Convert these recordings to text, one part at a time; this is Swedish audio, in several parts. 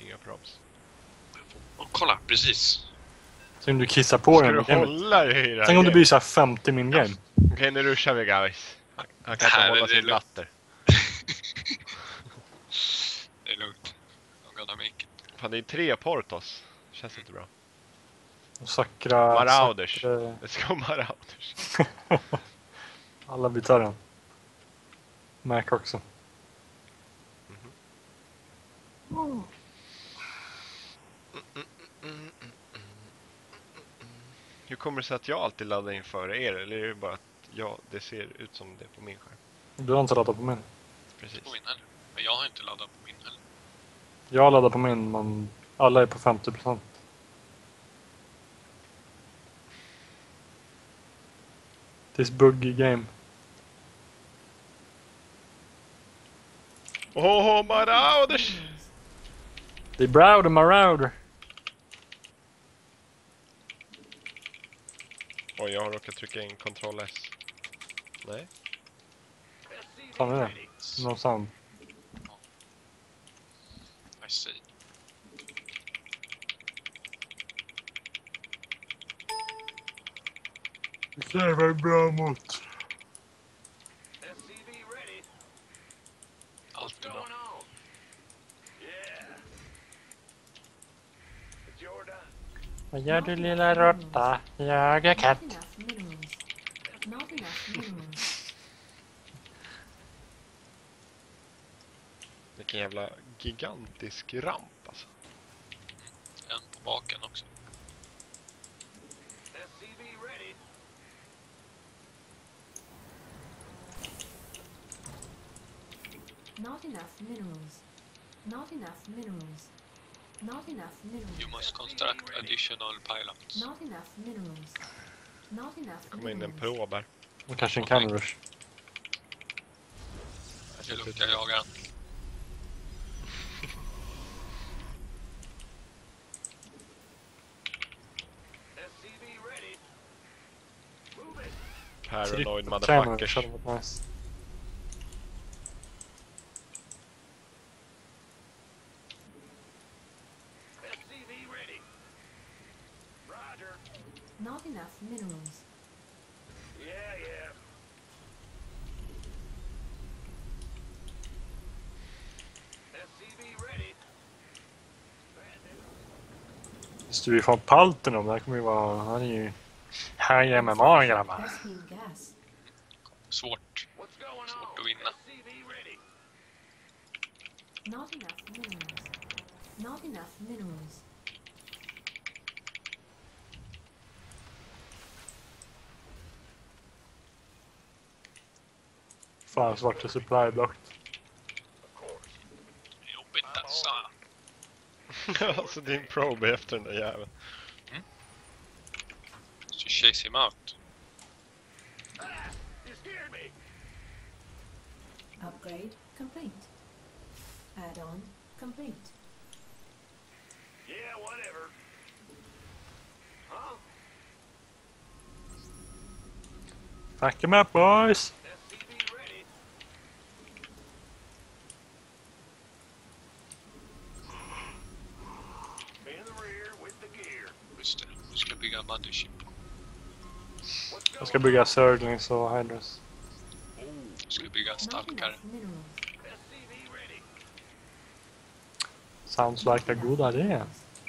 inga props. Och kolla, precis. Tänk om du kissar på den. Ska du hålla i det här? Tänk om det blir så här 50 min game. Okej, nu ruschar vi guys. Han kan Det här inte hålla är sin lugnt. latter. Det är lugnt. I'm gonna make it. Fan, det är 3 Portos. Känns inte bra. Och Sakra... Marauders. Sakra- Det ska vara Marauders. Alla vi tar den. Mac också. Hur kommer det sig att jag alltid laddar in före er? Eller är det bara att det ser ut som det på min skärm? Du har inte laddat på min. Precis. På min heller. Men jag har inte laddat på min heller. Jag laddar på min, men alla är på 50%. This buggy game. Åh, Marauders! Det är Browder Marauder. Oj, jag har råkat trycka in Ctrl S. Nej. Fan är det? Någon sound. I see. Det var bra mot. Allt är bra. Vad gör du lilla råtta? Jag är katt. Not enough minerals. Vilken jävla gigantisk ramp alltså. En på baken också. Not enough minerals. Not enough minerals. Not enough minerals. You must construct additional pylons. Not enough minerals. Not enough Komma in en minerals. prob här. Och kanske en cannon rush. Det är lugnt, jag jagar den. Paranoid Cannon motherfuckers. rush hade varit nice. Not enough minerals. Just vi får palten om det här kommer ju vara... Han är ju... High MMA grabbar. Gasoline gas. Svårt. Svårt att vinna. Not enough minerals. Not enough minerals. Fan, svarta supply block. Jobbigt alltså. Alltså din probe är efter den där jäveln. Så chase him out. Upgrade complete. Add-on complete. Fuck him up boys! Just det, du ska bygga mothership. Jag ska bygga Surglings och Hydras. Du ska bygga Not stalkare. enough minerals. Sounds like a good idea.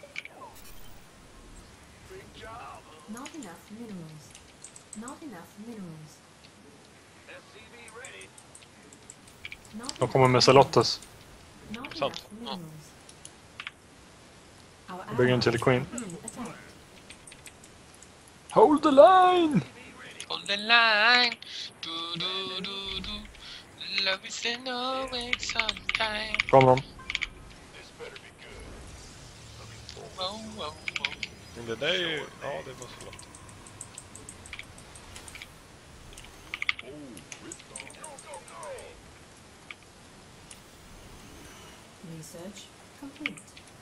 Not enough minerals. Not enough minerals. Not De kommer med Salottas. Not Sant. enough minerals. Our Jag bygger en till allies Queen. are being attacked. Hold the line! Hold the line. Do do do do. Love is in always sometime. Kommer de? Wow, wow, wow. Men det där är ju... Ja, det var så långt. Research complete.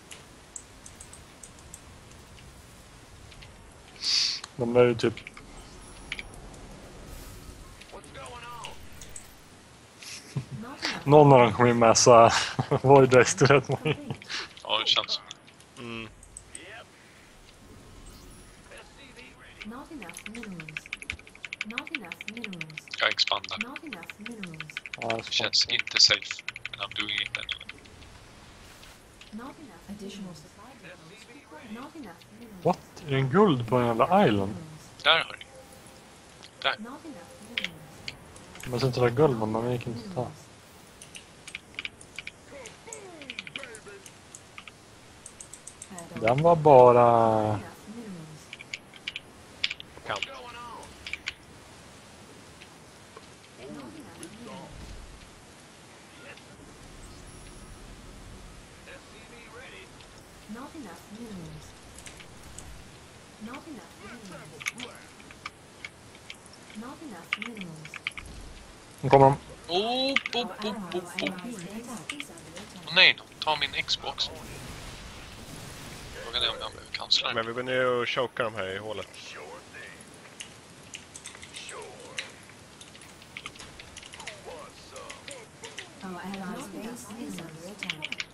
De är ju typ... Not enough Någon av dem kommer ju med så Void Race till rätt många. complete. Oj. det känns som. Mm. Not enough minerals. Not enough minerals. Jag expandar. Not enough minerals. Ja, det Känns inte safe. Men I'm doing it anyway. Not enough additional supply depots required. Not enough minerals. What? Är det en guld på en jävla island? Där har ni. Not enough minerals. Man sitter där guld, men man gick inte ta. Den var bara... Enough minerals. Kant. Not enough minerals. Not enough minerals. Not enough minerals. Not enough minerals. Nu kommer de. Oh, Our allies are being attacked. Åh nej, ta min Xbox. Frågan är om jag behöver kansla den. Men vi går ner och chokar de här i hålet. Our allies' base is under attack.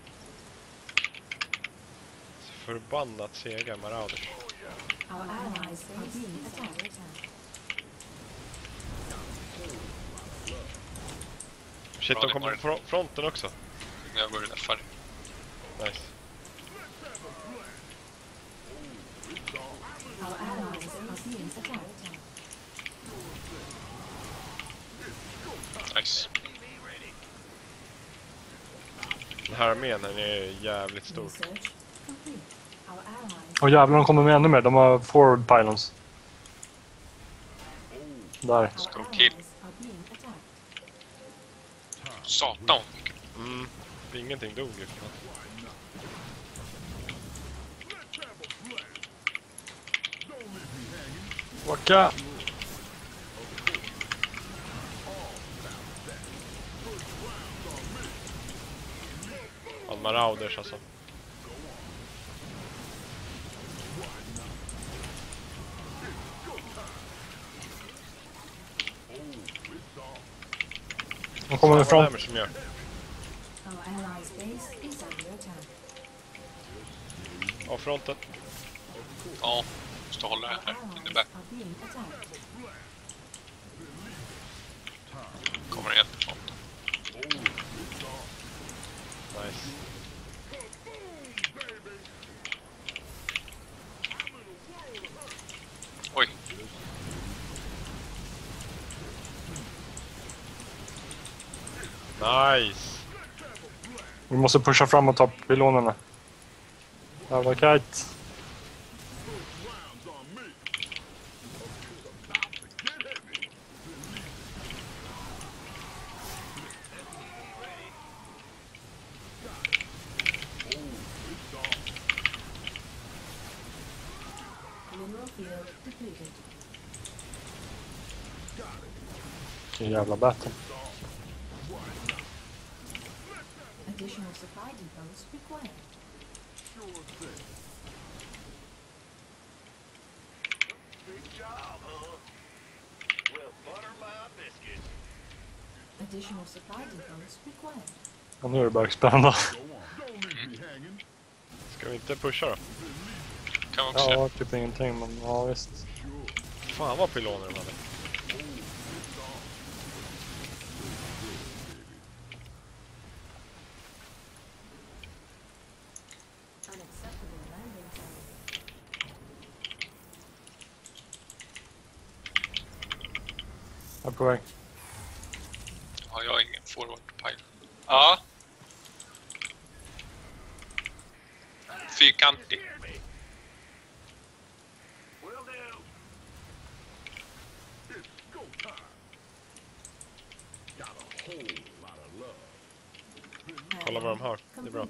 Förbannat sega Marauders. Our allies are being attacked. Shit, de kommer från fronten också. Jag börjar färg. Nice. Our allies are being attacked. Nice. Den här armén den är jävligt stor. Research complete. Our allies Åh jävlar, de kommer med ännu mer. De har forward pylons. Där. our kill. allies are being attacked. Satan. Mm. Ingenting dog ju. Waka! Ja, Marauders alltså. De kommer med Vad front. är det som gör? Our allies' base is under attack. Av fronten. Ja, måste hålla det Our här. allies Innebär. are being attacked. Kommer igen från. Nice. Oj, Nice. Vi måste pusha fram och ta pylonerna. Jävla kite. Mineral field depleted. Vilken jävla battle. Additional supply depots required. Additional supply depots required. Och nu är det bara spännande. Ska vi inte pusha då? kan man också säga. Ja, typ ingenting, men ja visst. Fan vad pyloner de hade. Unacceptable landing time. Jag är på väg. Ja, jag har ingen forward pile. Ja. Fyrkantig. Kolla vad de har. Det är bra.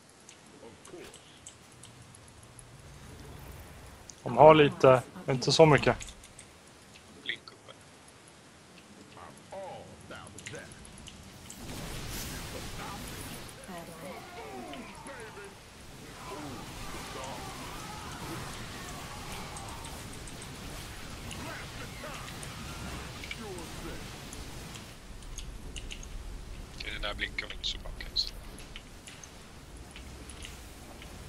De har lite, men inte så mycket. Blink uppe. Det där blinkar väl inte så bra kanske.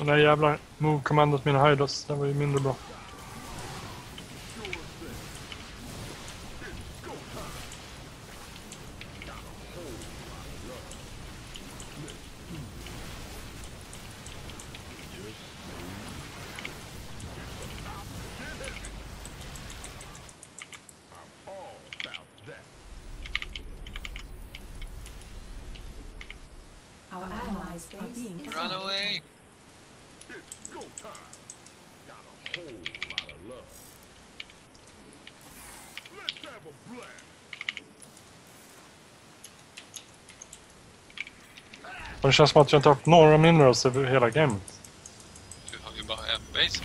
Den där jävla move-kommandot mina Hydos, det var ju mindre bra. Our allies are being Run attacked. away! Och det känns som att jag inte har haft några minerals över hela gamet. Du har ju bara en base.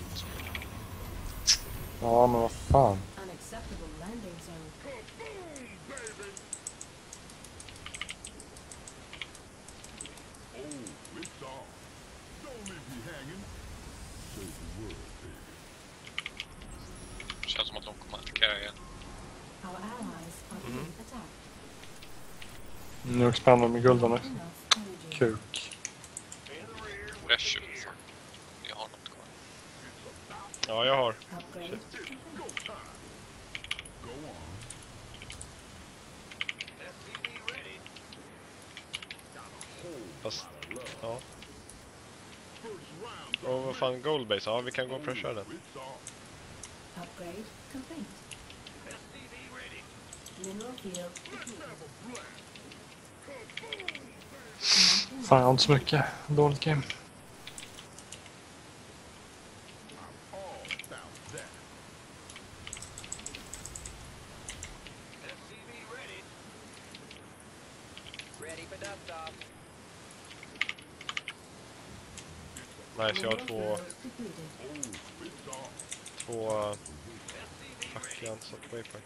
Ja, men vad fan. Unacceptable landing zone. Känns som att de kommer attackera igen. Our allies are being attacked. Nu expander med gulden nu. Enough energy. Kuk. Pressure. Jag har något kvar. Ja, jag har. Upgrade complete. Fast, ja. Och vad fan, Goldbase? Ja, vi kan gå och pressure den. Upgrade complete. Mineral field depleted. Fan, jag har inte så mycket. Dåligt game. Nice, jag har Mineral två... field depleted. Fuck, jag har inte satt waypoint.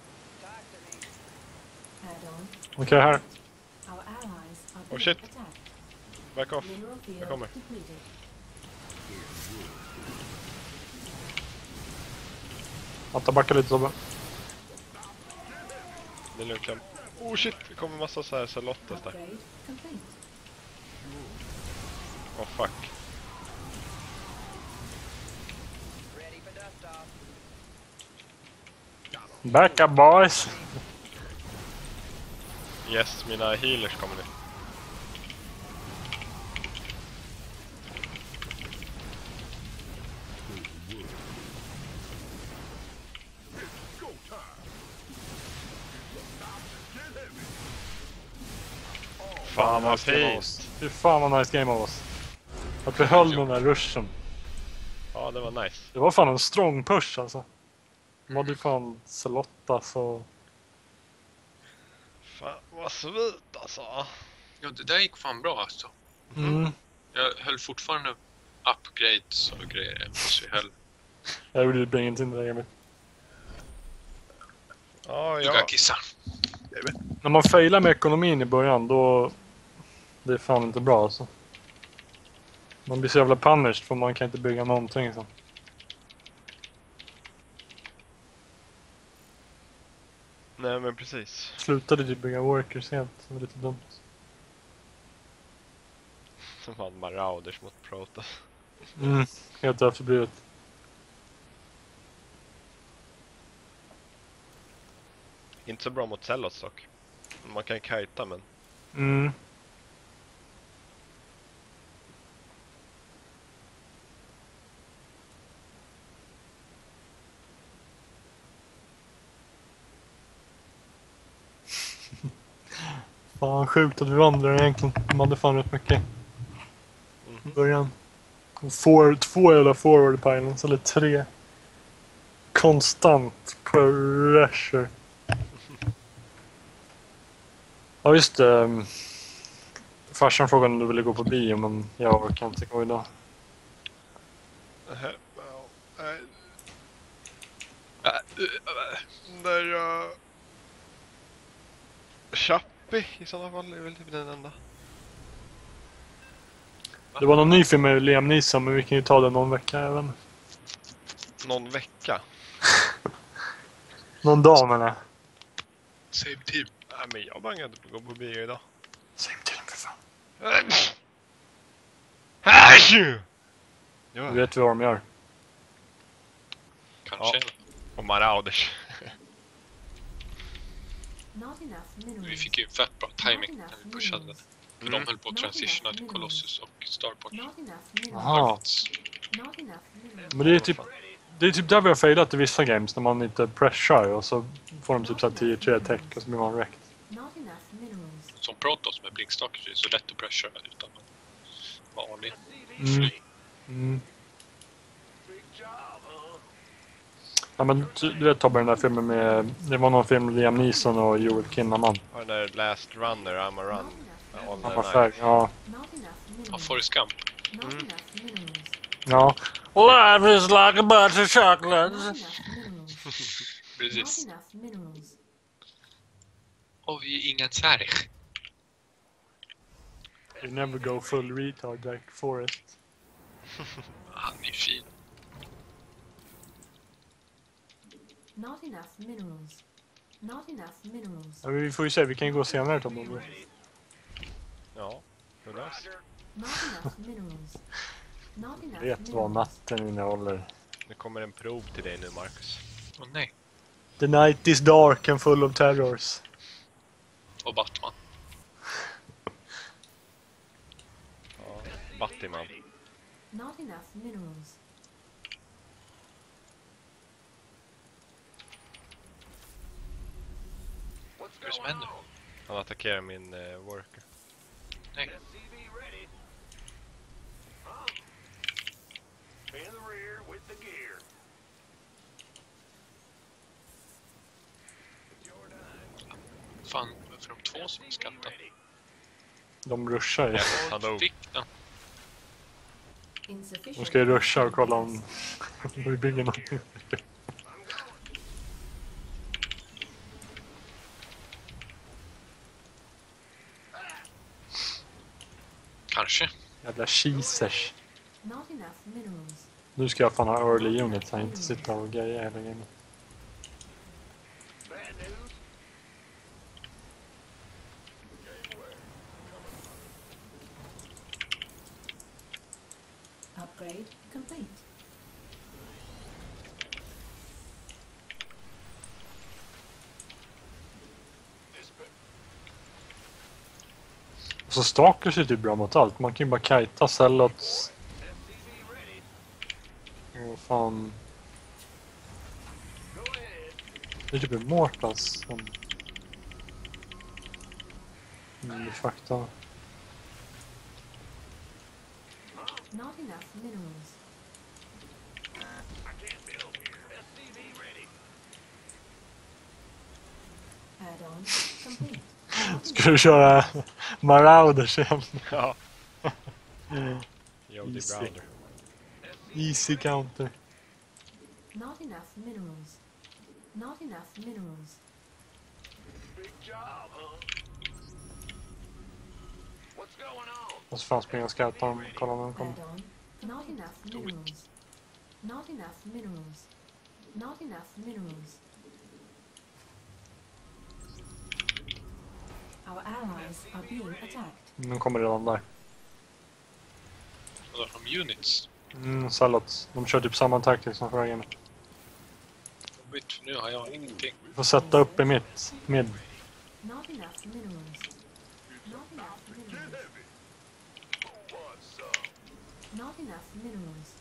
Add-on. Okej, här. Our allies are being shit. attacked. Back off. Mineral field Jag kommer. depleted. Matta, backa lite Tobbe. Det är lugnt. Oh shit, det kommer massa så här salottes där. Upgrade complete. Oh fuck. Back up boys! Yes, mina healers kommer nu. Fan vad fint! Fy fan vad nice game av oss. Att vi höll den där rushen. Ja, det var nice. Det var fan en strong push alltså. De hade ju fan Celotta så... Fan vad svit alltså. Ja, det där gick fan bra alltså. Mm. Jag höll fortfarande upgrades och grejer. Så jag höll... Jag gjorde ju ingenting det där gamet. Ja, Du ja. kan kissa. När man failar med ekonomin i början då... Det är fan inte bra alltså. Man blir så jävla punished för man kan inte bygga någonting så. Nej men precis. Slutade ju bygga workers helt, det var lite dumt. Som fan marauders mot Protoss. Mm, helt efterblivet. Inte så bra mot Zealots dock. Man kan kajta men... Mm. Fan sjukt att vi vandrar egentligen. De hade fan rätt mycket i början. Två jävla forward pylons, eller 3. Konstant pressure. Ja just det. Farsan frågade om du ville gå på bio men jag orkar inte gå idag. Där jag... Chappie i sådana fall är väl typ den enda. Det var någon ny film med Liam Neeson men vi kan ju ta den någon vecka även. Någon vecka. Någon dag menar jag. Save team. Nej men jag bangade på att gå på bio idag. Säg till för fan. Hej! Ja. Du vet vad de gör. Kanske. Och Marauders. Not enough minerals. Vi fick ju fett bra timing när vi pushade. För de höll på att Not transitiona enough till minerals. Colossus och Starport. Not enough minerals. Jaha. Harvets. Not enough minerals. Men det är typ där vi har failat i vissa games. När man inte pressar och så får de typ så här 10-3 attack och så blir man wrecked. Not enough minerals. Som Protoss med Blinkstalker så är det så lätt att pressure utan att vara vanlig. Mm. Mm. Ja men du vet Tobbe, den där filmen med... Det var någon film med Liam Neeson och Joel Kinnaman. Och den där Last Runner, I'm a Run. All the Han var night. färg, ja. Not enough Ja, minerals. Forrest Gump. Not enough minerals. Ja. Life is like a bunch of chocolates. Not enough minerals. Precis. Not enough minerals. Och vi är ingen Sverige. You never go full retard like Forrest. Han är fin. Not enough minerals. Not enough minerals. Ja, vi får ju se, vi kan ju gå senare Tobbe. Ja, who knows? Not enough minerals. Not enough Vet vad minerals. natten innehåller. Det kommer en prov till dig nu, Marcus. Åh nej. The night is dark and full of terrors. Och Batman. Ja, Batman. Not enough minerals. Vad är det som händer? Han attackerar min worker. Nej. Fan, varför är de två som skattar? De rushar ju. Han dog. Fick den. Insufficient. De ska ju rusha och kolla om vi bygger någonting. Kanske. Jävla cheesers. Not enough minerals. Nu ska jag fan ha early unit så jag inte sitta och greja hela gamet. Upgrade complete. Och så Stalkers är typ bra mot allt. Man kan ju bara kajta Zealots. Och fan... Det är typ Immortals som... Det är fakta. Not enough minerals. Add-on complete. Ska du köra Marauders igen? Ja. Jody Easy. Browder. Easy counter. Not enough minerals. Not enough minerals. Och så fan springa och scouta dem. Kolla när de kommer. Add-on. Not enough minerals. Not enough minerals. Not enough minerals. Our allies are being attacked. De kommer redan där. Och då har de units. Zealots. De kör typ samma taktik som förra gamet. Jobbigt, för nu har jag ingenting. Vi får sätta upp i mitt. Mid. Not enough minerals. Not enough minerals. Not enough minerals.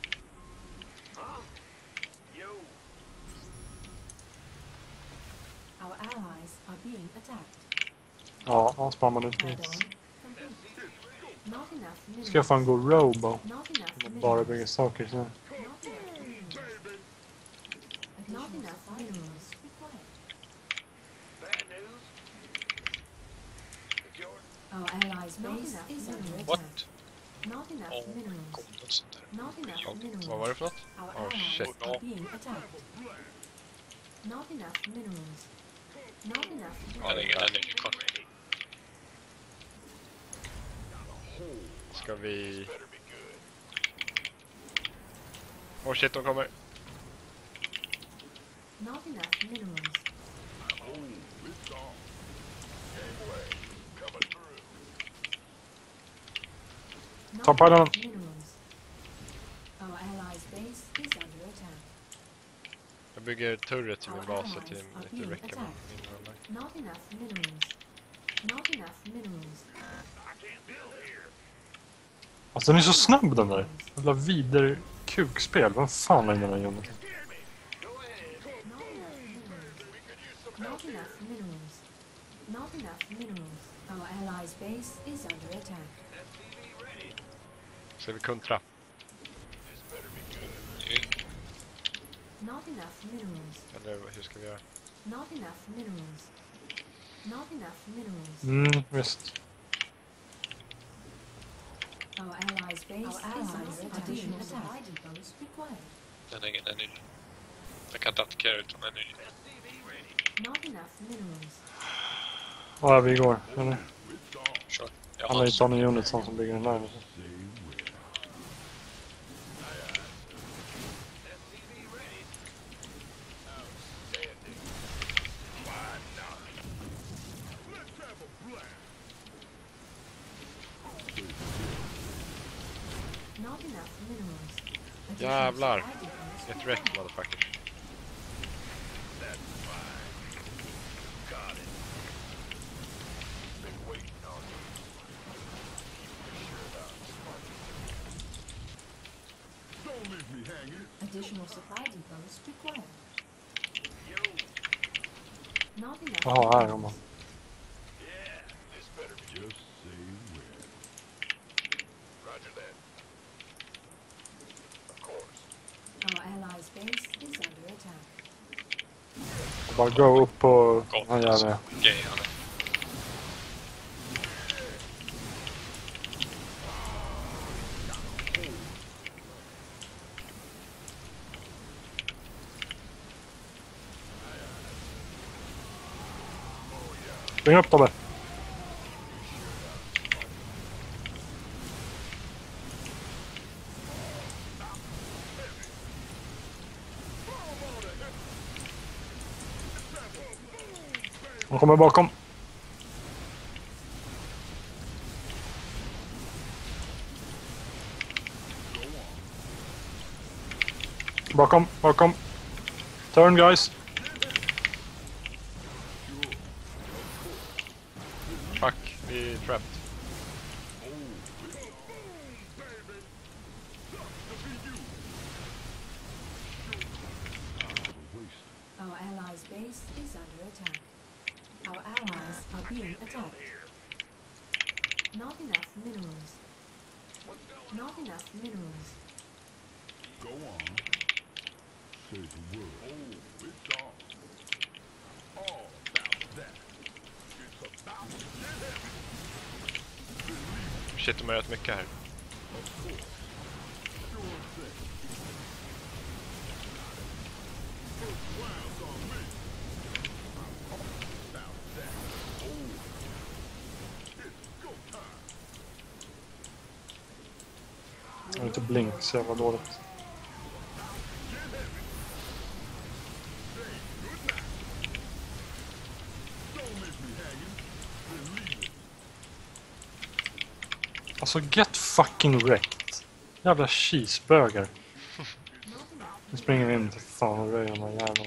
Our allies are being attacked. Ja, han spammar ut Add-on mitt. complete. Not enough minerals. Ska jag fan gå Robo? Not enough Bara minerals. bygga saker sen. Not enough minerals. Not enough minerals required. Our allies' base is under attack. What? Not enough Åh, minerals. kom något sånt där. Not enough Ja, minerals. Vad var det för något? Our Oh, allies shit. are being attacked. Not enough minerals. Not enough Jag har ingen energi kvar. Ska vi... Oh shit, de kommer. Not enough minerals. Not Ta pajlarna. enough minerals. bygger turret till min Our bas så att allies det are lite being räcker med attacked. min rullar. Not enough minerals. Not enough minerals. Alltså den är så snabb den där. Jävla viderkukspel. Vad fan är den där uniten? Not enough minerals. Not enough minerals. Our allies' base is under attack. Så vi kontra. Not enough minerals. Eller hur ska vi göra? Not enough minerals. Not enough minerals. Visst. Our allies' base is under attack. Additional supply depots required. Den har ingen energi. Jag kan inte attackera utan energi. Not enough minerals. Ja, vi går. Eller? Kör. Jag Han har är ju Tony Unitsson som bygger den där. Not enough minerals. Jävlar. Supply depots Ett required. wreck motherfucker. Additional supply depots required. Not enough. Jaha, här kommer han. Our allies' base is under attack. Bara gå upp på... gått. Ja, jävlar. Gay han är. Spring upp Tobbe. Han kommer bakom. Bakom, bakom. Turn guys. Fuck, vi är trapped. Our allies' base is under attack. Our allies are being attacked. Not enough minerals. Not enough minerals. Shit, de har rätt mycket här. Jag har inte blink, så jävla dåligt. Alltså get fucking wrecked. Jävla cheeseburger. Nu springer vi in till fan och röjer de här jävlarna.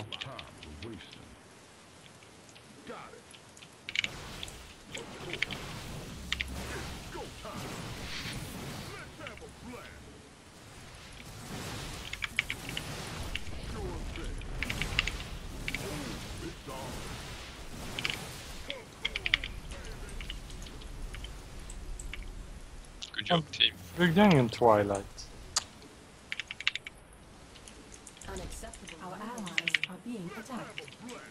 Good job team. Byggde jag ingen Twilight? Unacceptable. Our allies are being attacked.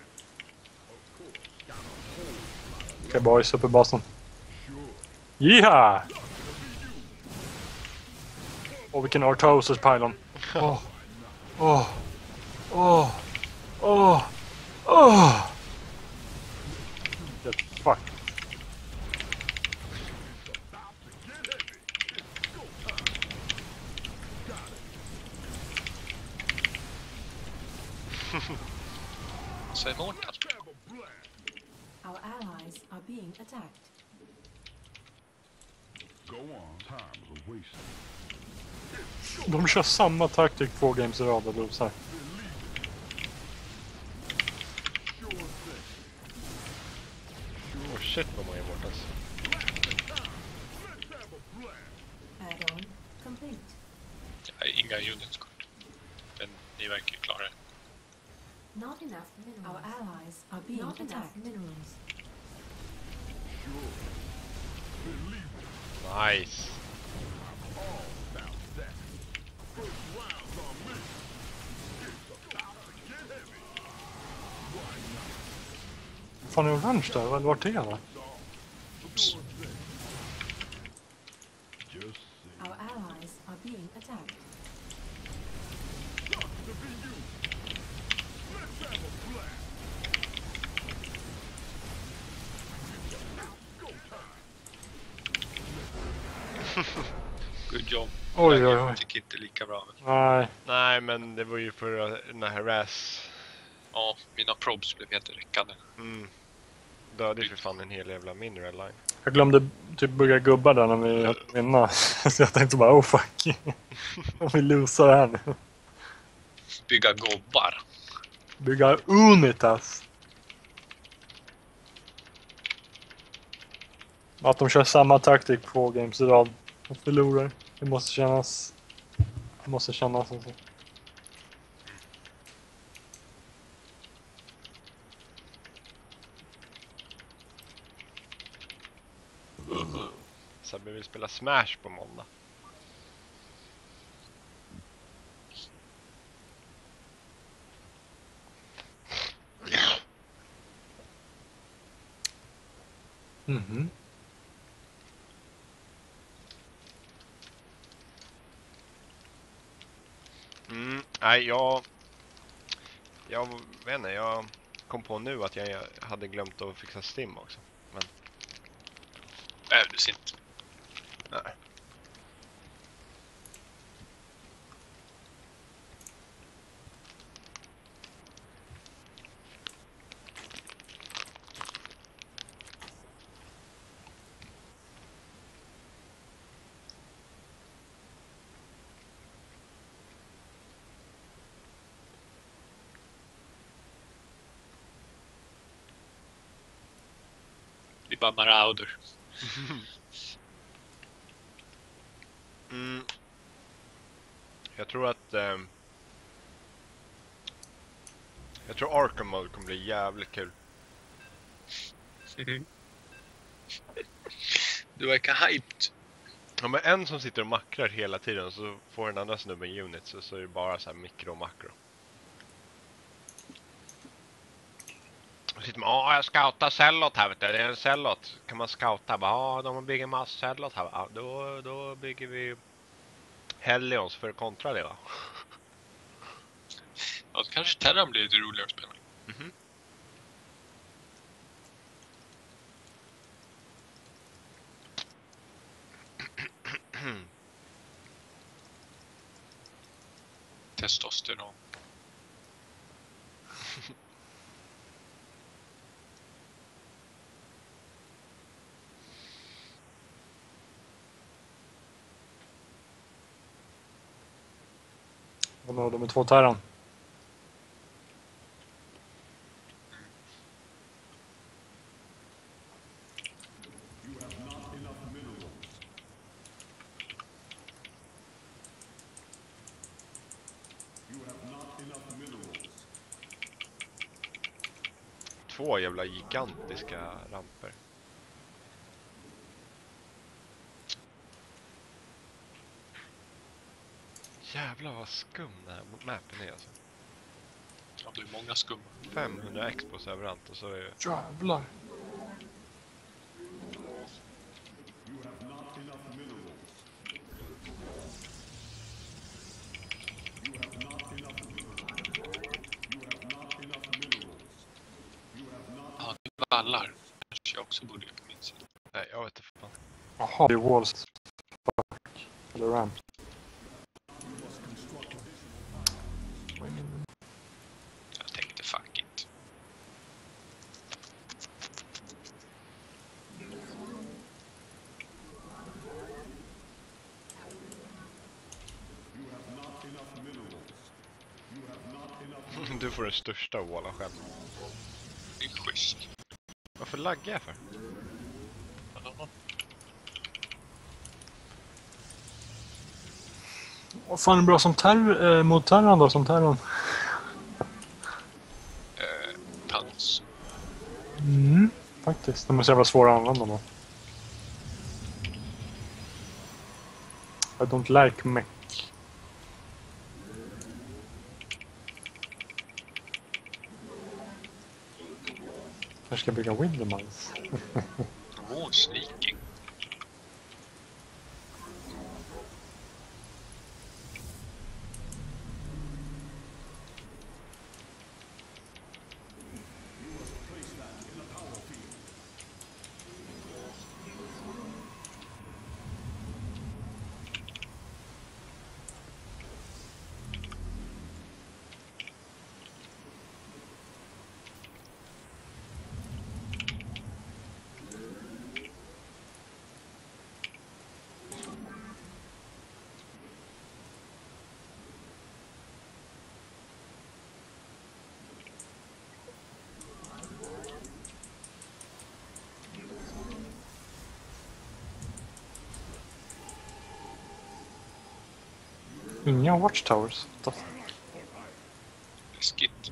Okej boys, upp i basen. Jiha! Åh, vilken Artosis pylon. Åh. Åh. Åh. Åh. Åh. Get fucked. Säg Mårten. Our allies are being attacked. De kör samma taktik 2 games i rad och losar. shit vad många immortals. Add-on complete. Jag har inga units kvar. Men ni verkar ju klara det. Not enough minerals. Our allies are being attacked. Minerals. Nice. Fan, är orange där? Vart är det? Oops. Our allies are being attacked. Good job. Oj, oj, oj. Jag tycker inte lika bra. Men... Nej. Nej, men det var ju för den här harass. Ja, mina probs blev helt räckande. Dödade ju för fan en hel jävla mineral line. Jag glömde typ bygga gubbar där när vi vinna. Så jag tänkte bara, oh fuck. Om vi losar det här nu. Bygga gobbar. Bygga unitas. Att de kör samma taktik 2 games i rad och förlorar. Det måste kännas... Det måste kännas alltså. Så vi vill spela Smash på måndag. Mhm. Nej, jag vet inte, jag kom på nu att jag hade glömt att fixa Steam också. Men Behövdes inte. nej. Det är bara marauder. Jag tror att jag tror Arkham Mode kommer bli jävligt kul. Du verkar hyped. Ja, men en som sitter och makrar hela tiden, så får den andra snubben units, och så är det bara så här mikro och makro. Och sitter man, jag scoutar cellot här, vet du. Det är en cellot. Kan man scouta? Ja, de bygger massa cellot här. Ja, då bygger vi Helions för att kontra det, va? Ja, så kanske Terran blir lite roligare att spela. Testosteron. De är 2 terran. Två jävla gigantiska ramper. Jävlar vad skum den här mappen är alltså. Ja, det är många skumma. 500 expos överallt, och så är det... Jävlar. Ja, det är vallar. Kanske jag också borde på min sida. Nej, jag vet inte fan. Jaha, det är walls. Fuck. Eller ramp. Jag tänkte fuck it. Du får den största wallen själv. Det är schysst. Varför Varför laggar jag för? Vad fan är bra som mot terran då, som terran? Pans. Faktiskt. De är så jävla svåra att använda då. I don't like mech. Jag ska bygga Windemines. Sneaking. Inga watchtowers. Läskigt.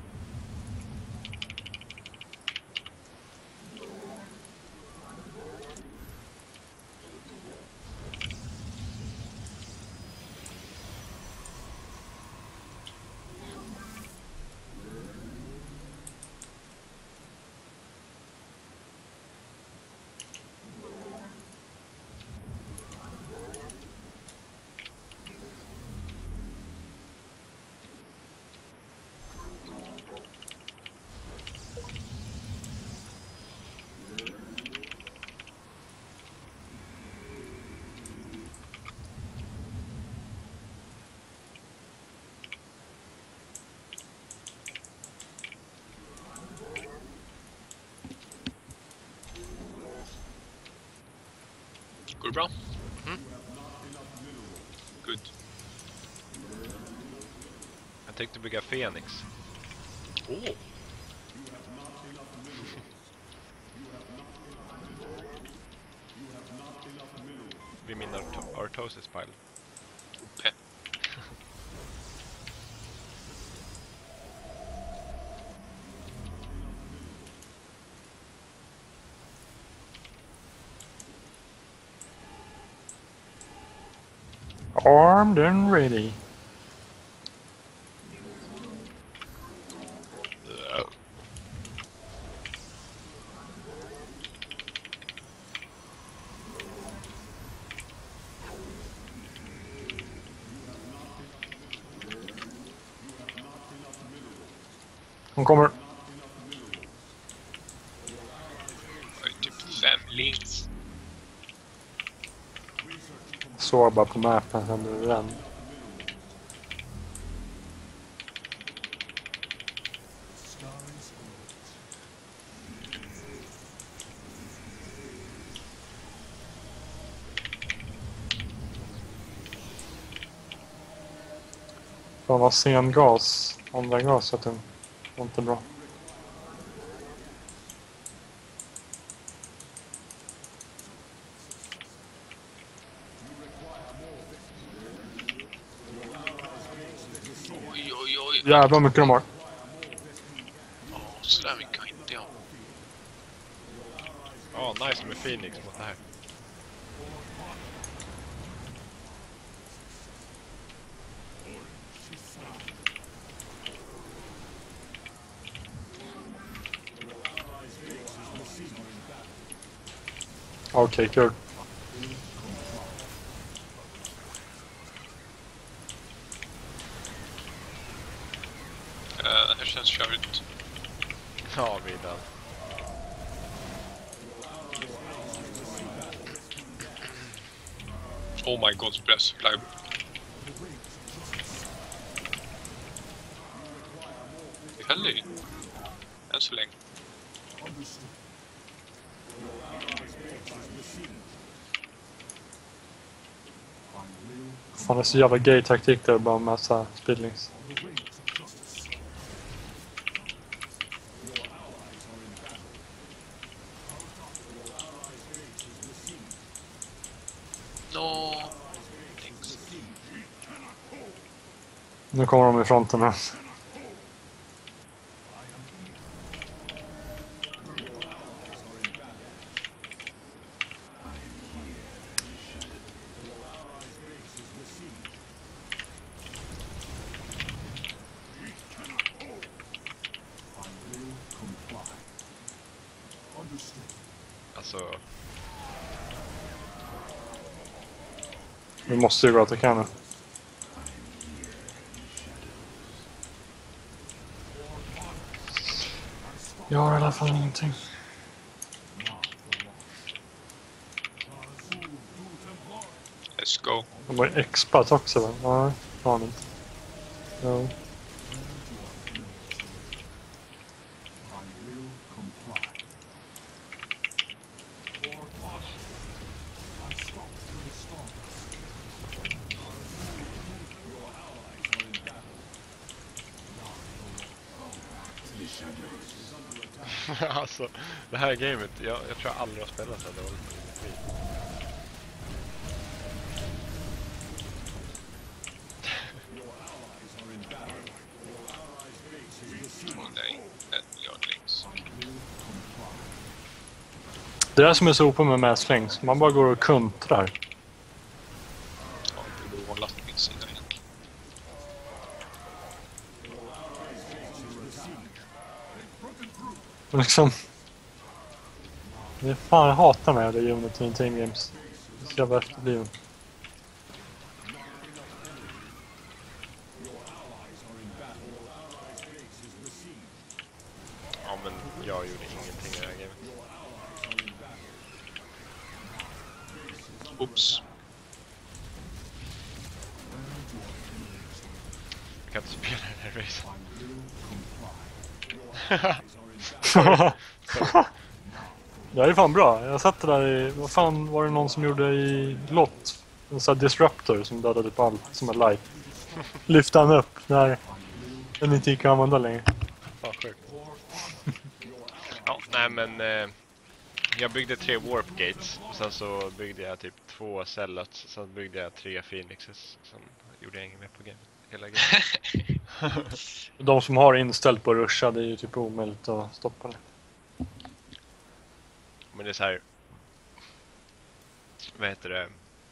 Går det bra? Good. Jag tänkte bygga Phoenix. Åh! Vid min Artosis pile. Pe. Armed and ready. Hon kommer. Jag är typ 5 links. Såg bara på mappen sen du ränd. Fan vad sen gas. Andra gaset var inte bra. Oj, oj, oj. Jävlar mycket de har. Sådär mycket har inte jag. Ja, nice med Phoenix mot det här. Okej, kul. Här känns körigt. Ja, vidare. Oh my god, press. Live. Det häller ju. Än så länge. Fan det är så jävla gay taktik där, bara massa speedlings. Nu kommer de i fronten här. Alltså, Vi måste ju gå att attackera nu. Jag har i alla fall ingenting. Let's go. De har ju expat också va? Nej, har han inte. Jo. alltså det här gamet, jag tror jag aldrig har spelat så här dåligt. Åh nej, en miljard links. Det är som är så uppe med mäslings. Man bara går och kuntrar. Ja, det borde vara lastbilssida egentligen. Men liksom... Det är fan, jag hatar med det Unity i Team Games. Det ska vara efterbliven. Ja men jag gjorde ingenting i det här gamet. Oops. Jag kan inte spela den här racen. Det är fan bra. Jag satt det där i... Vad fan var det någon som gjorde i LOT? En sån här disruptor som dödade på allt som är light. Lyfte han upp när den inte gick att använda längre. Fan sjukt. Ja, nej men jag byggde 3 warp gates och sen så byggde jag typ 2 celots, sen byggde jag 3 phoenixes, sen gjorde jag inget mer på hela gamet. De som har inställt på att ruscha, det är ju typ omöjligt att stoppa det. Men det är så här, vad heter det?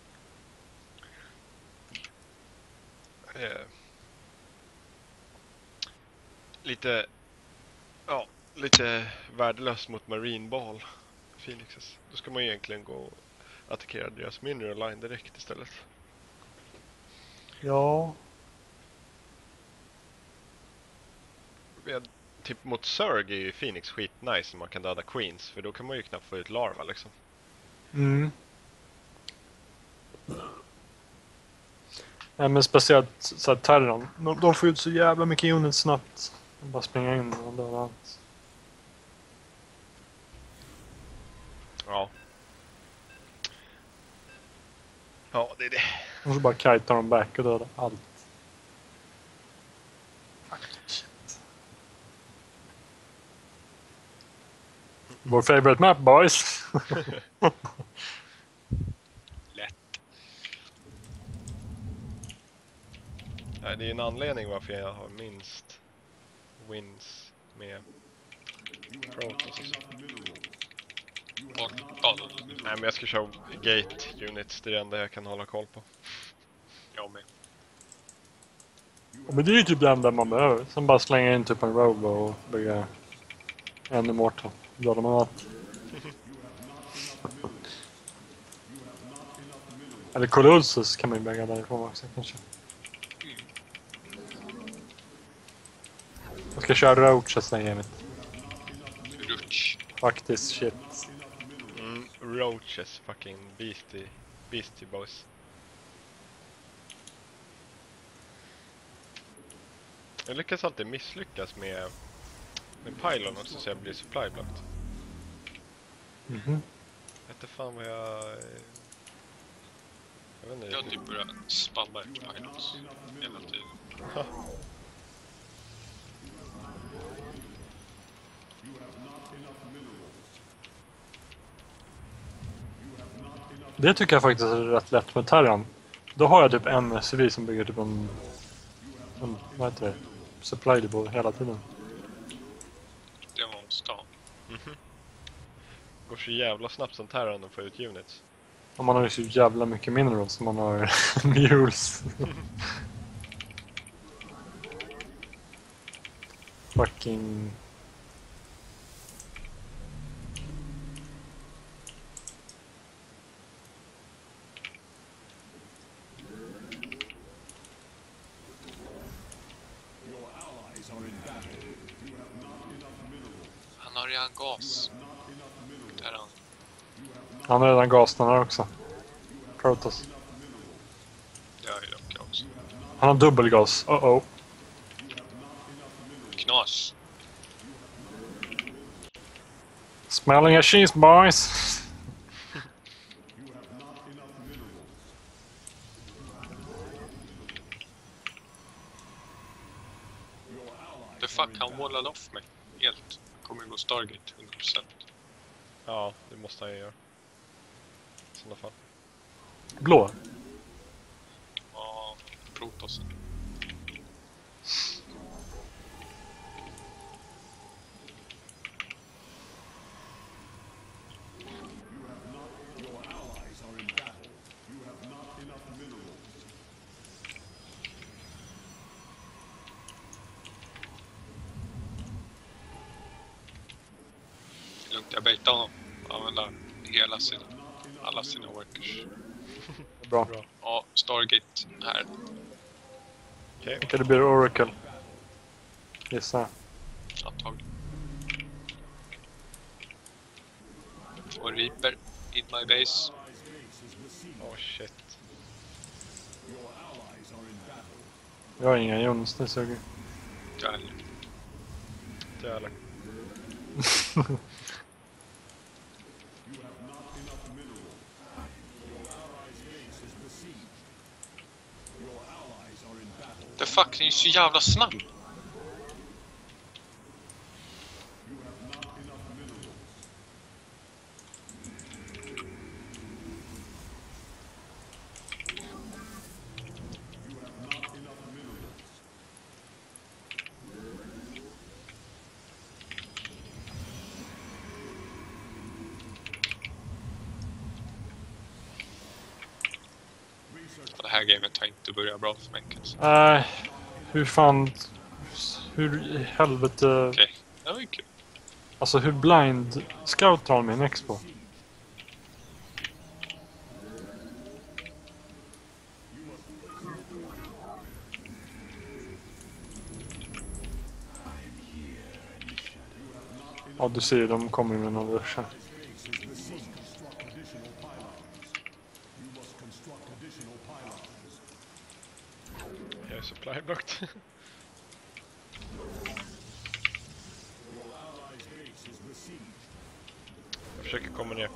Lite värdelöst mot Marine Ball Phoenixes. Då ska man ju egentligen gå och attackera deras mineral line direkt istället. Ja. Typ mot Zerg är ju Phoenix skitnice när man kan döda Queens, för då kan man ju knappt få ut larva liksom. Mm. Nej, men speciellt så här Terran. De får ut så jävla mycket units snabbt. De bara springa in och döda allt. Ja. Ja, det är det. Och så bara kajtar de back och döda allt. Shit. Vår favorite map, boys! Lätt. Nej, det är en anledning varför jag har minst wins med Protoss och så. Ja, Nej, men jag ska köra gate units, det är det enda jag kan hålla koll på. jag med. Ja, men det är ju typ det enda man behöver. Sen bara slänga in typ en robo och bygga en immortal. Dödar man allt. Eller Colossus kan man ju bygga därifrån också kanske. Jag ska köra Roaches den gamet. Rutsch. Faktiskt shit. Roaches, fucking beastie boys. Jag lyckas alltid misslyckas med pylon också så jag blir supply blocked. Mhm. Jag vet inte fan vad jag vet inte. Jag har typ börjat spamma ut pilots hela tiden. Det tycker jag faktiskt är rätt lätt med Terran. Då har jag typ en SUV som bygger typ en en, vad heter det? Supply depot hela tiden. Det var en stad. Går så jävla snabbt sånt här om de får ut units. Och man har ju så jävla mycket minerals som man har mules. Fucking... Han har redan gas. Där är han. Han har redan gas den här också. Protoss. Det har ju dock jag också. Han har dubbelgas. Uh-oh. Knas. Smelling a cheese, boys! The fuck, han wallade off mig. Helt. Kommer gå Stargate 100%. Ja, det måste han ju göra. I sådana fall. Blå. Ja, Protossen. Lugnt, jag baitar honom. Använda hela sina, alla sina workers. Bra. Ja, Stargate här. Okej. Okej, det blir Oracle. Gissa. Antagligen. Och Reaper in my base. Oh shit. Jag har inga Jonas, det suger. Jag heller. Inte jag heller. The fuck, det är ju så jävla snabb. Det här gamet har inte börjat bra för mig kanske. Nej, hur fan... Hur i helvete... Okej, det var ju kul. Alltså hur blind scout har min expo? Ja, du ser, de kommer med någon rush här. Jag är supply blocked. Jag försöker komma ner.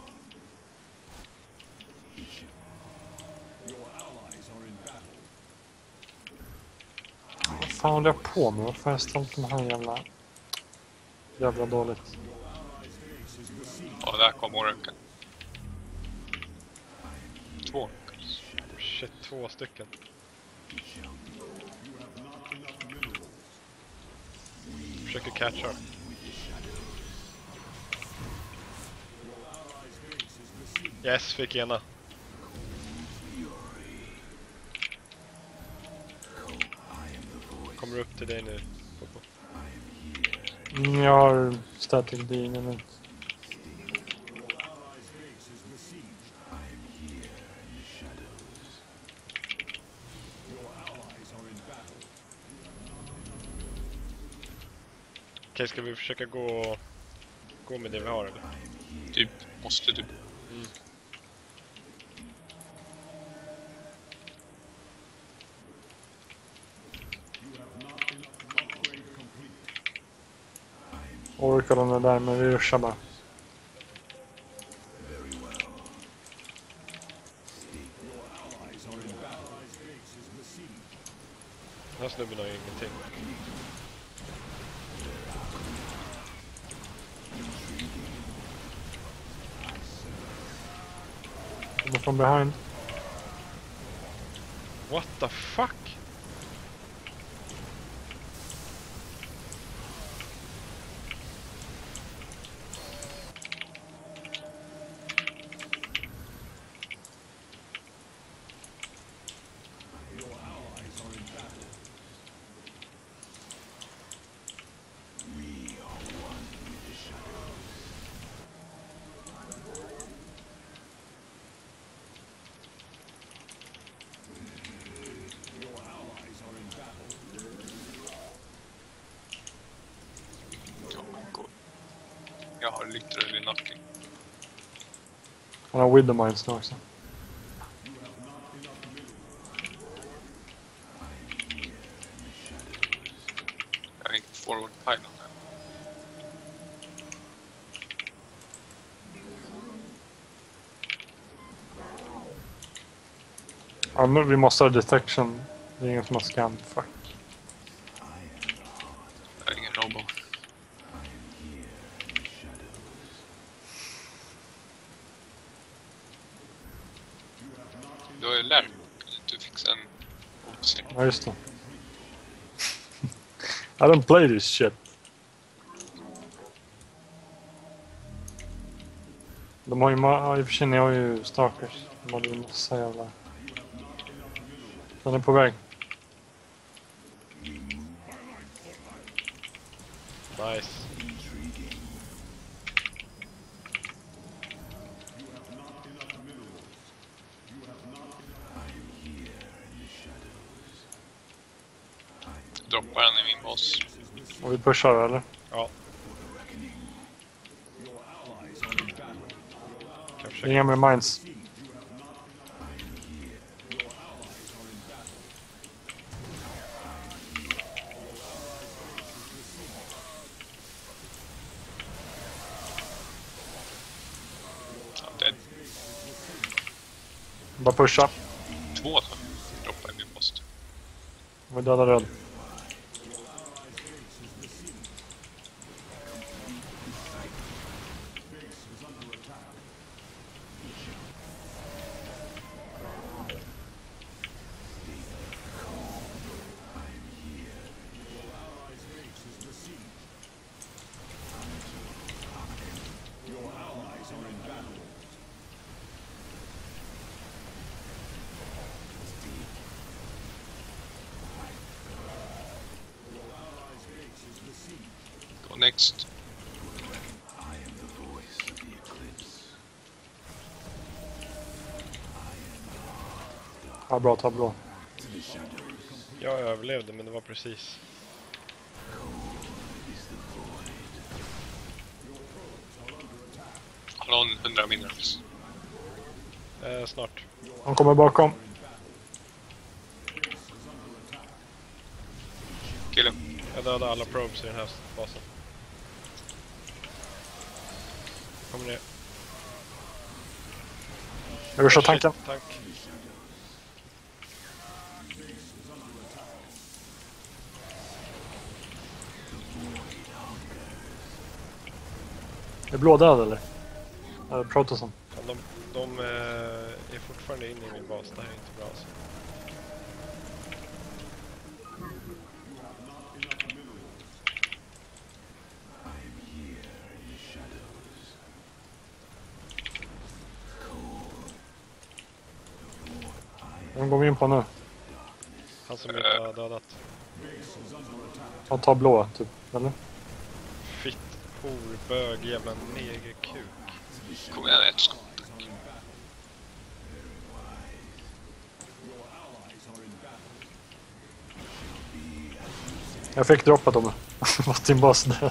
Vad fan håller jag på med? Varför har jag ställt den här jävla dåligt? Ja, där kom Oracle. 2. Shit, 2 stycken. Försöker catcha. Yes, fick ena. Kommer upp till dig nu, Popo. Jag har static dina nu. Okej, ska vi försöka gå med det vi har eller? Typ, måste du. Oracle är där, men vi rushar bara. Den här snubben har ju ingenting. Kommer från behind. What the fuck? Jag har literally nothing. Han har Widow Mines nu också. Jag har inte forward pylon här. Ja, men vi måste ha detection. Det är ingen som har scan. Fuck. Jag har ingen robo. Du har ju lärt du fixa en OC. Ja, just det. I don't play this shit. De har ju, i och för sig, ni har ju Stalkers. De hade ju massa jävla... Den är på väg. Nice. Droppar han i min boss. Och vi pushar, eller? Ja. Kan försöka. Inga mer mines. I'm dead. Bara pusha. 2 då. Droppar i min boss. Vi dödar röd. Go next. Ja, bra, ta blå. Jag överlevde, men det var precis. Har någon 100 minerals? Snart. Han kommer bakom. Kill him. Jag dödade alla probes i den här basen. Kommer ner. Jag vill köra tanken. Tank. Är blå död, eller? Eller Protosen? Ja, de är fortfarande inne i min bas. Det här är inte bra alltså. Den går vi in på nu. Han som inte har dödat. Han tar blå, typ. Eller? Fitt, horbög, jävla negerkuk. Kom igen, ett skott. Jag fick droppat dem. Vad din boss där.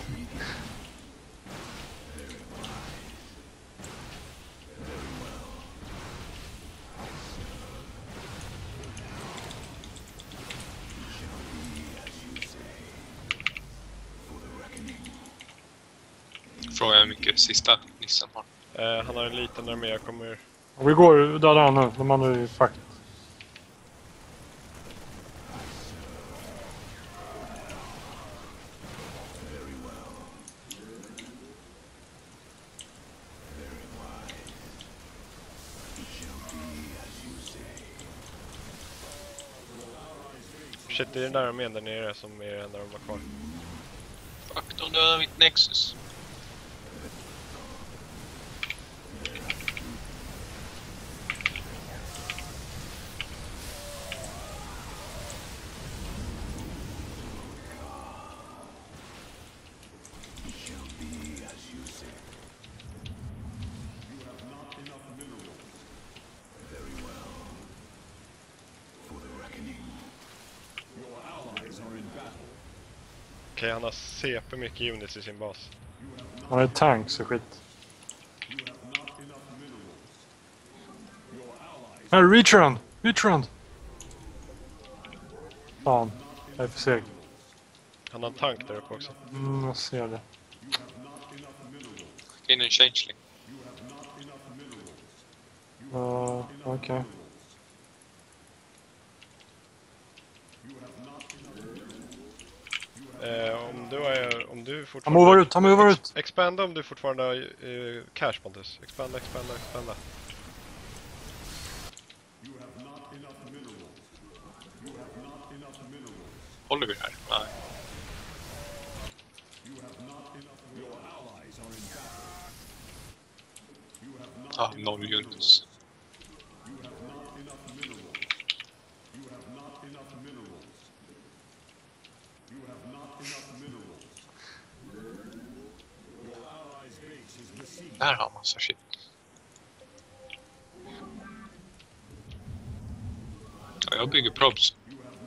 Fråga hur mycket sista nissen har. Han har en liten armé, jag kommer... Och vi går, dödar han nu. De andra är ju fucked. Shit, det är den där armén där nere som är den där de var kvar. Fuck, de dödade mitt Nexus. Okej, han har CP mycket units i sin bas. Han är tanks och skit. Här, reach-around! Reach-around! Fan, jag är för seg. Han har en tank där uppe också. Jag ser det. In en changeling. Okej. Om du Han fortfarande... movar ut, han movar ut! Expanda om du fortfarande har cash, Pontus. Expanda. Håller vi här? Nej. Noll units. Där har massa shit. Ja, jag bygger probs.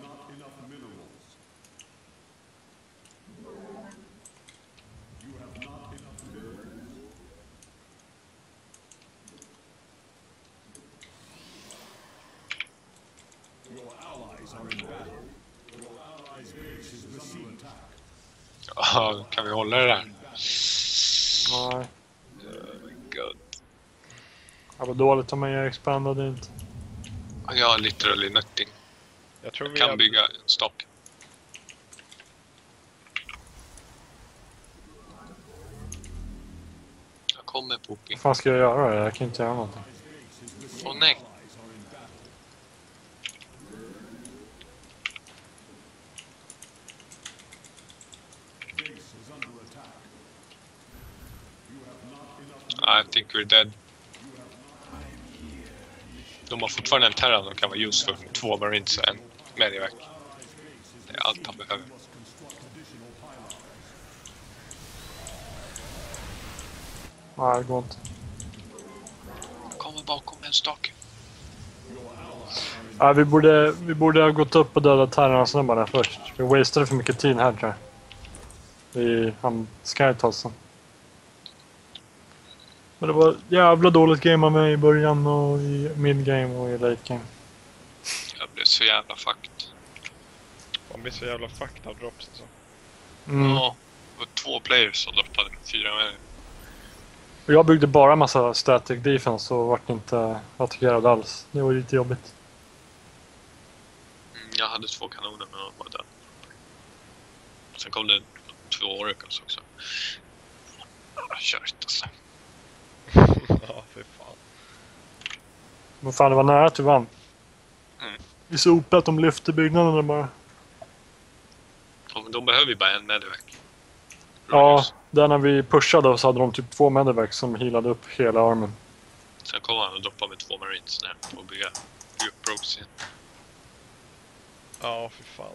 Ja, kan vi hålla det där? Nej. God. Det var dåligt om jag expandade inte. Jag har literally nothing. Jag tror vi Kan bygga en stock. Jag kommer Poopy. Vad fan ska jag göra? Jag kan inte göra någonting. Åh nej. I think we're dead. De har fortfarande en terra de kan vara useful med 2 marines och en medivac. Det är allt han behöver. Nej, det går inte. Kommer bakom en stock. Nej, vi borde ha gått upp och dödat terrornsnubbarna först. Vi wastade för mycket tid här, tror jag. I Skytossen. Men det var jävla dåligt game av mig i början och i midgame och i late game. Jag blev så jävla fucked. Man blir så jävla fucked av drops så. Ja, det var 2 players som droppade 4 med. Och jag byggde bara massa static defense och vart inte attackerad alls. Det var lite jobbigt. Jag hade 2 kanoner men de var döda. Sen kom det 2 oracles också. Kört alltså. Ja, för fan. Men fan, det var nära att vi vann. Vi sopade att de lyfte byggnaderna bara. Ja, men de behöver ju bara en medivac. Ja, där när vi pushade så hade de typ 2 medivacs som healade upp hela armen. Sen kom han och droppade med 2 marines där och bygga upp probes igen. Ja, för fan.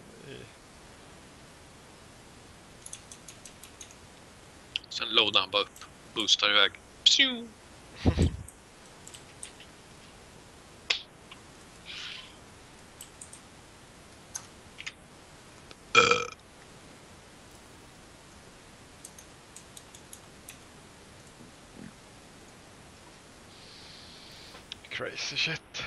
Sen loadade han bara upp. Boostar iväg. Psiu! Crazy shit.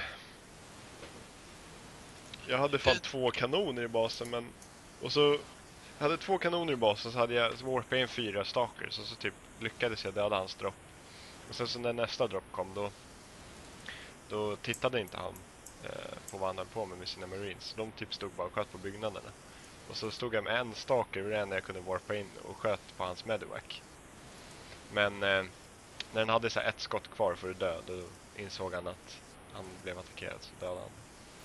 Jag hade fan 2 kanoner i basen, men... Och så... Jag hade 2 kanoner i basen, så hade jag warpat in 4 stalkers. Och så typ lyckades jag döda hans dropp. Och sen så när nästa dropp kom, då tittade inte han på vad han höll på med sina marines. De typ stod bara och sköt på byggnaderna. Och så stod jag med en stalker, det var det enda jag kunde warpa in, och sköt på hans medivac. Men när den hade så här 1 skott kvar för att dö, då insåg han att han blev attackerad, så dödade han.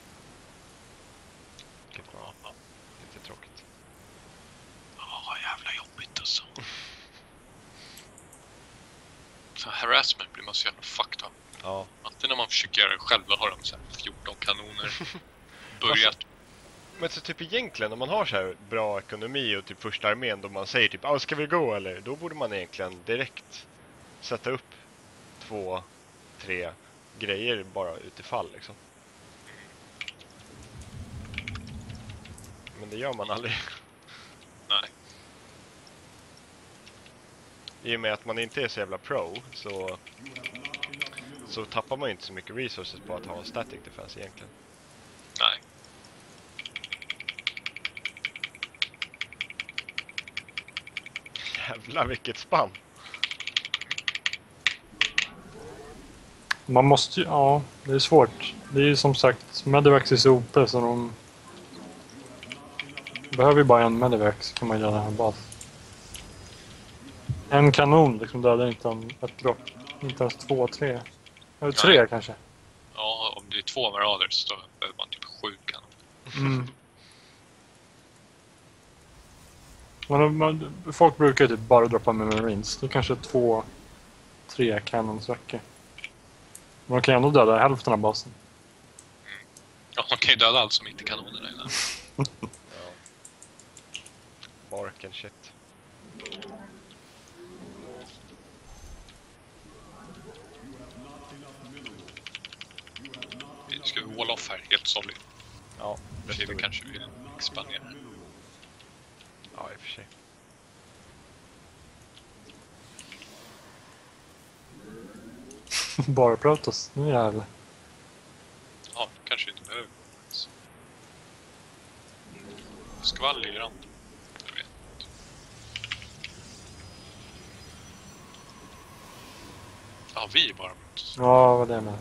Vilket var lite tråkigt. Ja, jävla jobbigt alltså. Så harassment blir man så jävla fucked up. Ja. Alltid när man försöker göra det själv, då har de så här 14 kanoner. Börjat. Men så typ egentligen, om man har så här bra ekonomi och typ första armén, då man säger typ, ska vi gå eller? Då borde man egentligen direkt sätta upp 2, 3 grejer bara utifall liksom. Men det gör man aldrig. Nej. I och med att man inte är så jävla pro så tappar man inte så mycket resources på att ha static defense egentligen. Nej. Jävlar vilket spann. Man måste ju... Ja, det är svårt. Det är ju som sagt, Medivacs är så OP så de... Behöver ju bara en Medivac så kan man göra den här bas. En kanon liksom dödar inte ett dropp. Inte ens 2, 3. Eller 3 kanske. Ja, om det är 2 Marauders då behöver man typ 7 kan. Folk brukar typ bara droppa med Marines. Då kanske 2, 3 cannons räcker. Men de kan ju ändå döda hälften av basen. Ja, man kan ju döda allt som inte är kanonerna i den. Ja. Bark and shit. Vi ska wall off här, helt solid. Ja, Det är vi kanske vill expandera. Ja, i och för sig. Bara Protoss. Nu jävlar. Ja, kanske inte behöver. Skvall i rand. Jag vet. Ja, vi är bara mot oss. Ja, vad det är med.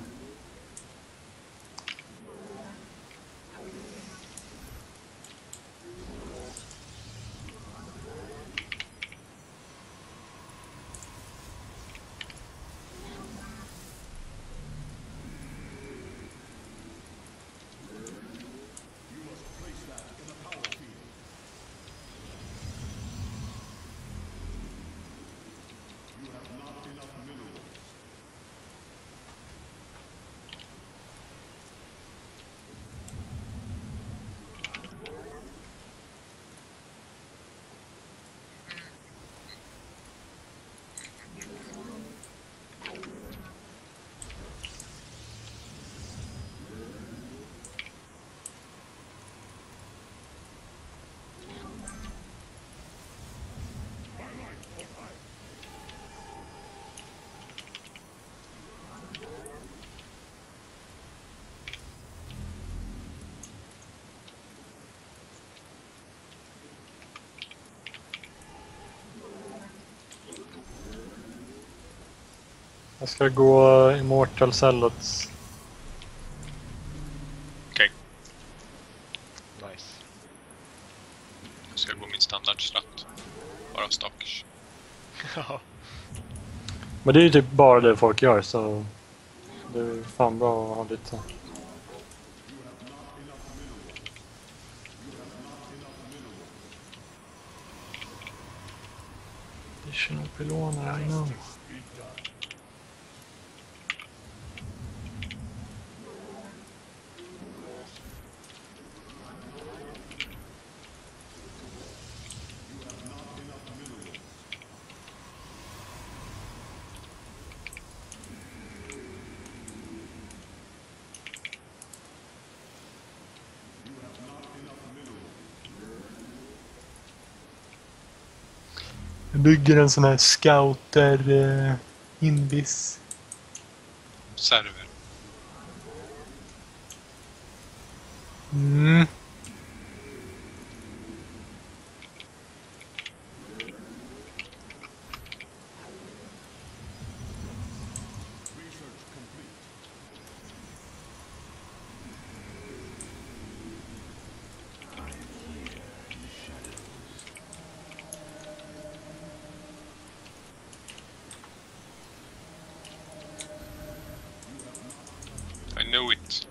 Jag ska gå Immortal Zealots. Okej, Nice. jag ska gå min standardstratt. Bara stalkers. Ja. Men det är ju typ bara det folk gör så... Det är fan bra att ha lite... Additional pyloner, I know. Jag bygger en sån här scouter invis. Server. Mm. I know it.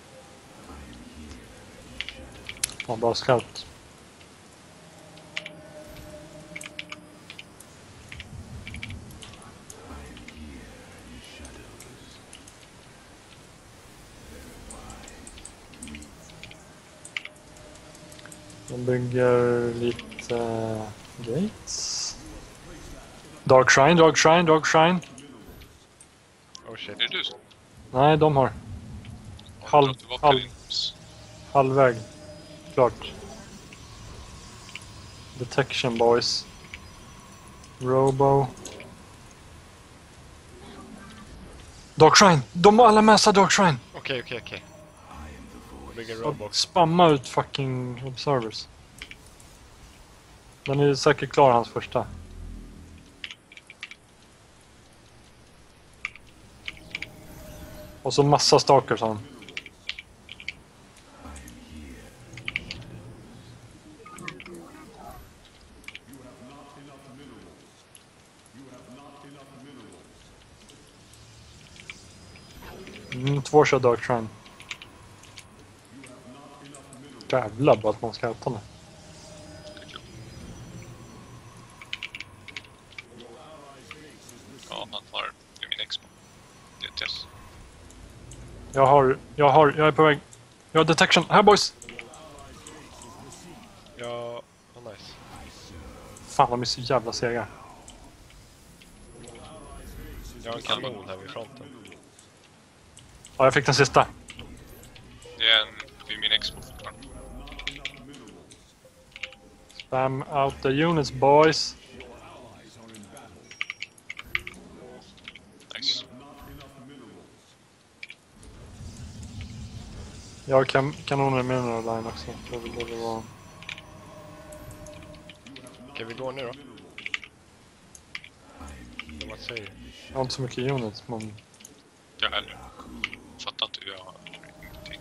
Fan, bra scout. De bygger lite gates. Dark Shrine, Dark Shrine, Dark Shrine. Oh shit. Är det du som... Nej, de har. Halv- tillbaka halv- din... Halvväg. Klart. Detection boys. Robo. Dark Shrine! De har alla mässar Dark Shrine! Okej. Bygger Och Roblox. spamma ut fucking observers. Den är säkert klar, hans första. Och så massa stalkers han. Två kör Dark Shrine. Jävlar bara att man ska äta nu. Ja, han har min expo. DTS. Jag är på väg. Jag har detection. Här boys! Ja, nice. Fan, de är så jävla sega. Jag har en kanon här vid fronten. Ja, jag fick den sista. Det är vid min expo fortfarande. Spam out the units boys. Nice. Jag har kanoner i mineral line också. Det var... Okej, vi går nu då. Vad säger? Jag har inte så mycket units, men... Jag heller. Fattar inte hur jag har ingenting.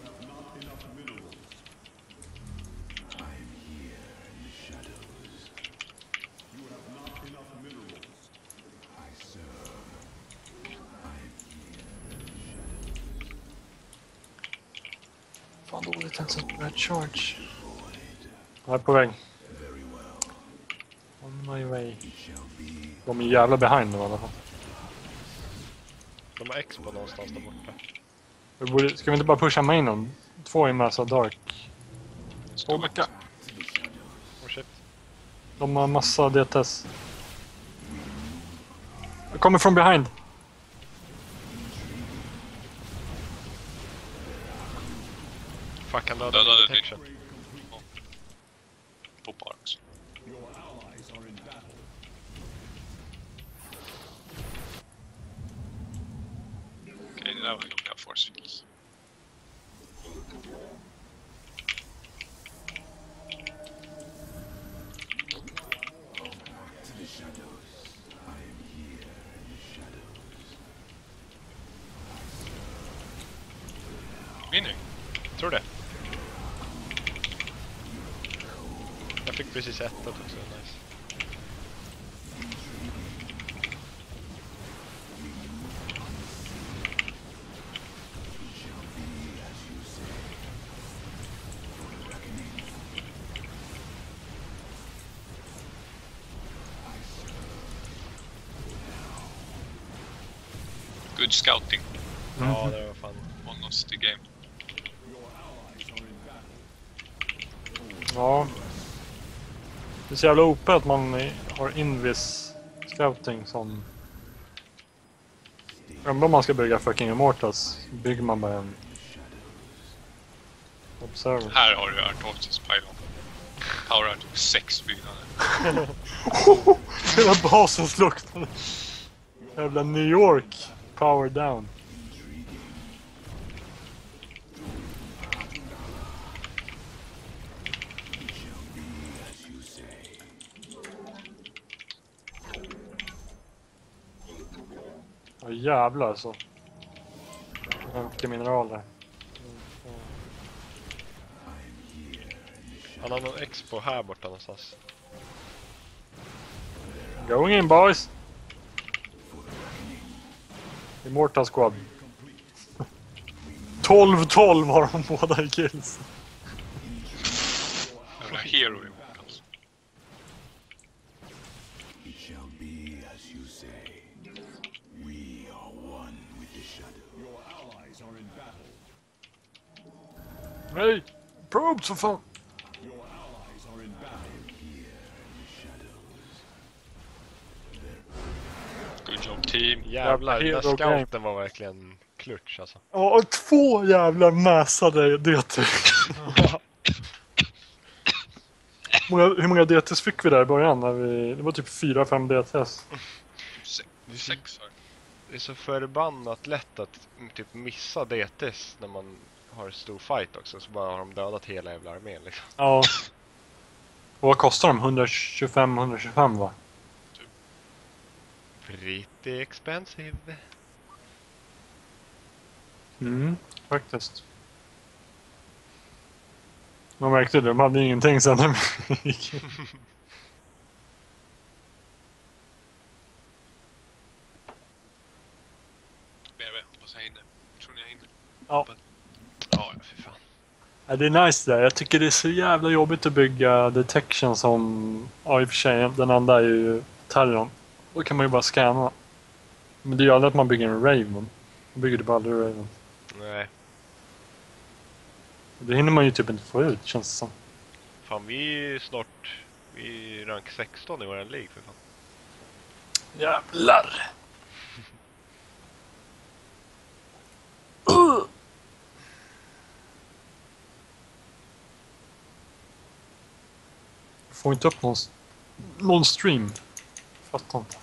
Fan dåligt ens att red charge. Jag är på väg. On my way. De är jävla behind nu i alla fall. De har expo någonstans där borta. Ska vi inte bara pusha mainen? 2 är med så dark. Två backa. Oh shit. De har massa DTS. Jag kommer från behind. Fuck, han dödade Dödade detection. Poppar också. Okej, det där var jobbiga force fields. Vinner. Tror det. Jag fick precis ettat också, nice. Good scouting. Ja, det var fan. Almost the game. Ja. Det är så jävla OP att man har invis scouting som... Om man ska bygga fucking Immortals bygger man bara en observer. Här har du Artosis Pylon. Power typ 6 byggnader. Hela basen slocknade. Jävla New York power down. Ja jävlar alltså. Mycket mineraler. Han har någon expo här borta någonstans. Going in boys! Immortal Squad. 12-12 har de båda i kills. Jävla hero Immortals. Nej! Probes för fan! Good job team. Jävlar, den hero där game. scouten var verkligen klutch alltså. Ja, och 2 jävla mäsade DT. Hur många DTs fick vi där i början? Det var typ 4-5 DTs. 6 var Det är så förbannat lätt att typ missa DTs när man har en stor fight också. Så bara har de dödat hela jävla armén liksom. Ja. Och vad kostar de? 125 va? Pretty expensive. Faktiskt. Man märkte det, de hade ingenting sen de gick. BB, hoppas jag hinner. Tror ni jag hinner? Ja. Ja, för fan. Ja, det är nice där. Jag tycker det är så jävla jobbigt att bygga detection som... Ja, i och för sig, den andra är ju Terron. Då kan man ju bara scanna. Men det är ju aldrig att man bygger en Raven. Man bygger det bara aldrig Raven. Nej. Det hinner man ju typ inte få ut, känns det som. Fan, vi är snart... Vi är rank 16 i våran League för fan. Jävlar! Jag får inte upp någon stream. Fattar inte.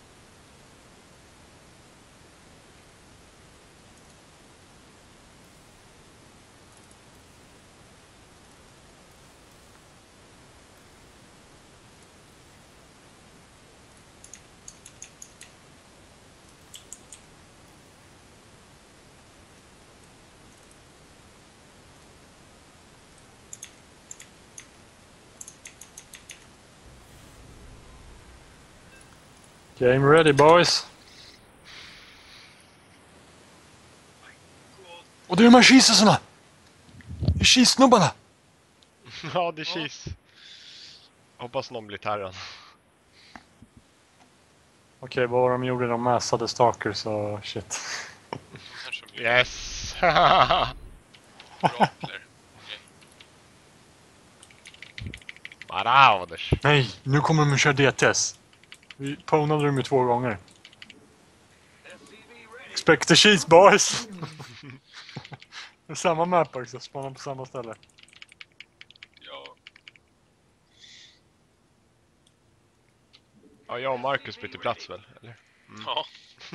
Game ready boys. Och det är de här cheesesarna! Det är cheese-snubbarna! Ja, det är cheese. Hoppas någon blir Terran. Okej, vad var de gjorde? De massade stalkers och shit. Kanske blir Yes! Brakler. Marauders. Nej, nu kommer de att köra DTS. Vi ponade dem ju 2 gånger. Expect the cheese boys! Det är samma map också, spanar på samma ställe. Ja. Ja, jag och Marcus bytte plats väl, eller? Ja.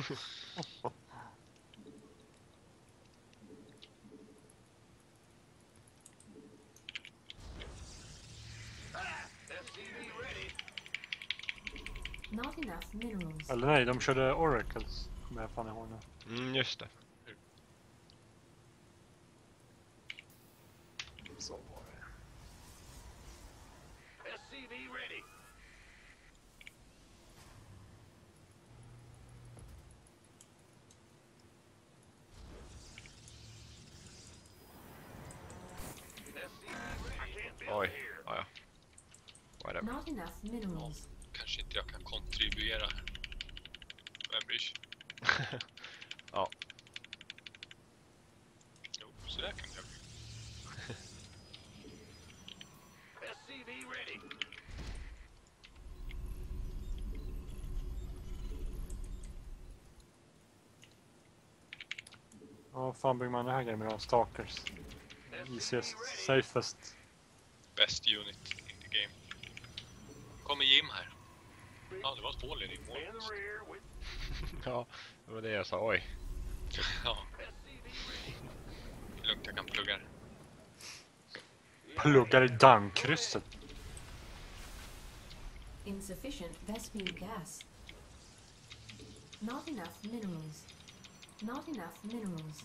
Not enough minerals. Eller nej, de körde Oracles. Kommer jag fan ihåg nu. Just det. Så var det. Oj, ja. Whatever. Not enough minerals. Kanske inte jag kan kontribuera här. Vem bryr sig? Ja. Jo, så där kan jag bli. Ja, vad fan bygger man det här grejen med de stalkers? Easiest, safest. Best unit in the game. Kommer Jim här. Ja, det var ett hål i din mål. Ja, det var det jag sa. Oj. Ja. Lugnt, jag kan plugga det. Pluggar i dammkrysset. Insufficient Vespene gas. Not enough minerals. Not enough minerals.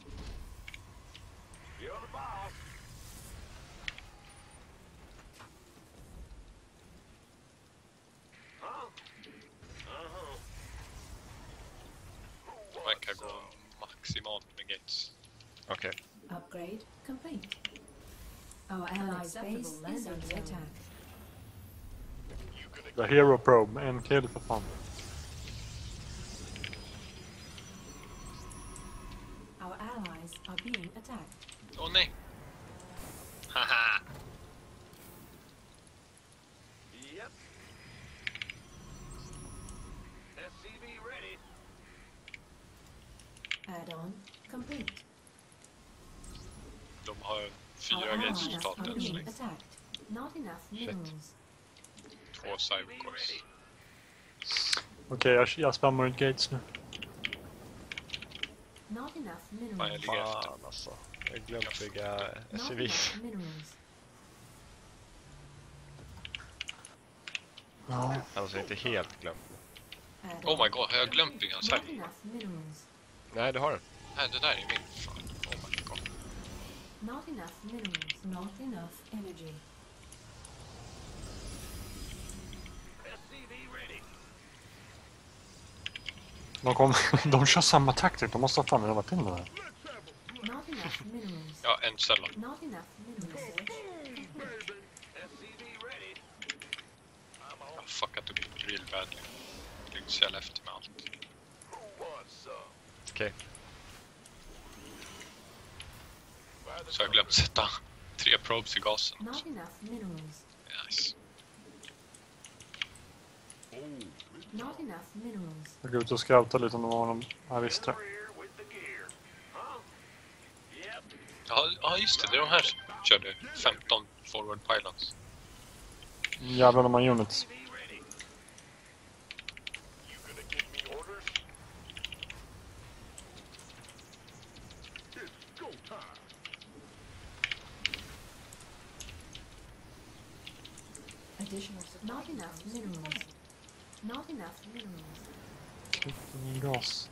Verkar gå maximalt med gates. Okej. Upgrade complete. Our allies' base is under attack. The Hero Probe, en kill för fan. Our allies are being attacked. Åh nej! Haha! Add-on complete. De har Our 4 gates allies totalt are än så being länge. attacked. Not enough minerals. 2 cybercores. Okej, jag spammar ut gates nu. Not enough Fan, jag minerals. ligger efter. Fan alltså. Jag har glömt bygga Not SUVs. enough minerals. Ja. Alltså inte helt glömt. Add Oh my god, har jag glömt bygga en Not server? enough minerals. Nej, du har den. Nej, det där är min. Fan. Oh my god. Not enough minerals. Not enough energy. De kör samma taktik, de måste ha fan övat in det här. Not enough minerals. Ja, en cell. Not enough minerals. Jag har fuckat upp real badly. Lyckats sälja efter med allt. Okej. Så jag har glömt sätta 3 probes i gasen. Not enough minerals. Nice. Not enough minerals. Jag går ut och scoutar lite om de har någon... Ja, visst det. Ja, just det. Det är de här som körde 15 forward pilots. Jävlar de har units. Additional. Not enough minerals. Not enough minerals. Ingen gas.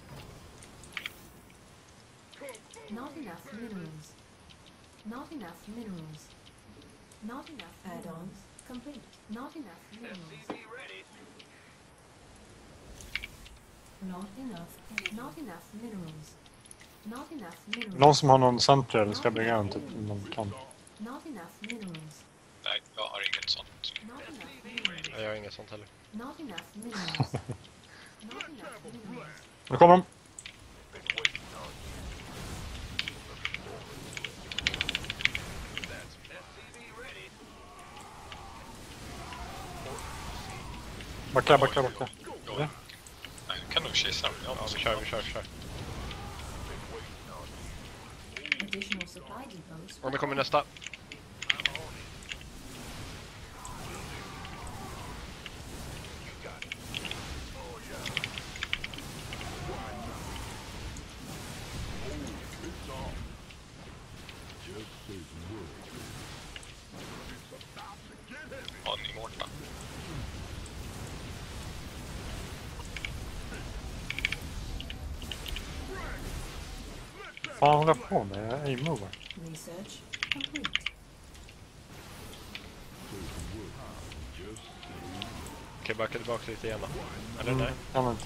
Not enough minerals. Not enough minerals. Not enough add-ons. Complete. Not enough minerals. Not enough. Not enough minerals. Not enough minerals. Någon som har någon central ska bygga en typ om de kan. Not enough minerals. Nej, jag har inget sånt. Not enough minerals. Jag gör inget sånt heller. Not enough minerals. Not enough minerals. Nu kommer de! Backa, backa, backa. Jo. Nej, jag kan nog kisa dem. Ja, vi kör. Additional supply depots. Och nu kommer nästa. Ja, ni är borta. Fan håller jag på med? Jag är aim-mover. Research complete. Okej, backa tillbaka lite igen då. Eller nej? Kan inte.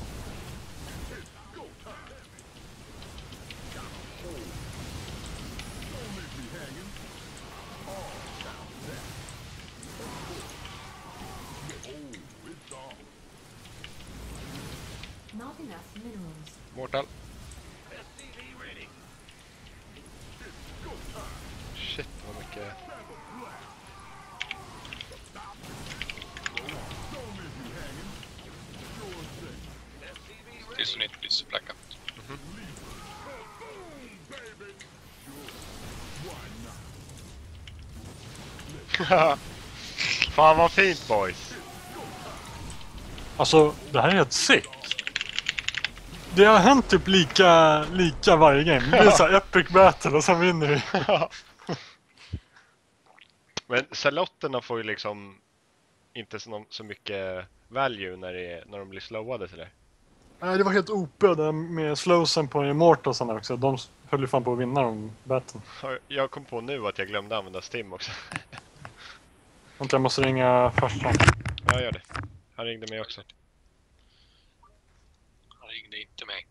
Not enough minerals. Mortal. Shit, vad mycket... Det är så ni inte blir så blackout. Fan vad fint boys! Alltså, det här är helt sick. Det har hänt typ lika varje game. Det är så här epic battle och sen vinner vi. Men salotterna får ju liksom inte så mycket value när de blir slowade till det. Nej, det var helt OP där med slowsen på Immortalsarna också. De höll ju fan på att vinna de battlen. Jag kom på nu att jag glömde använda Stim också. Vänta, jag måste ringa farsan. Ja, gör det. Han ringde mig också. Han ringde inte mig.